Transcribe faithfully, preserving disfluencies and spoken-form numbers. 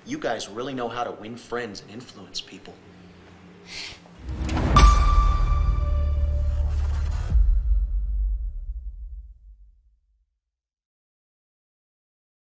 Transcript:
You guys really know how to win friends and influence people.